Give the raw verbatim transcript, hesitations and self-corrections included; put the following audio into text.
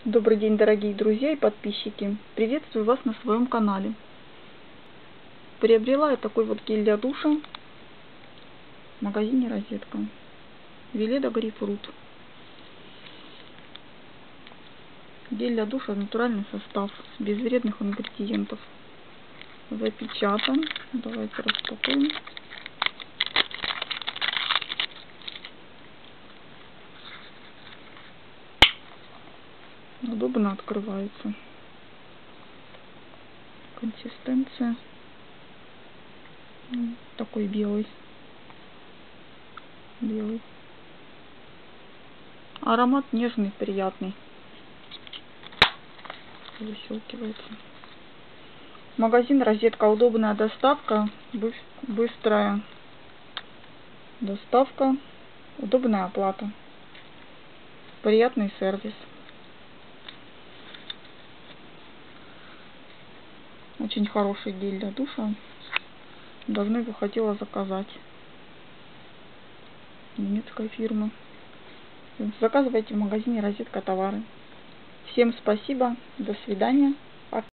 Добрый день, дорогие друзья и подписчики! Приветствую вас на своем канале. Приобрела я такой вот гель для душа в магазине Розетка. Веледа Грейпфрут. Гель для душа, натуральный состав, без вредных ингредиентов. Запечатан. Давайте распакуем. Удобно открывается. Консистенция такой белый. Белый. Аромат нежный, приятный. Выщелкивается. Магазин Розетка. Удобная доставка, быстрая доставка, удобная оплата, приятный сервис. Очень хороший гель для душа. Давно его хотела заказать. Немецкая фирма. Заказывайте в магазине Розетка товары. Всем спасибо. До свидания.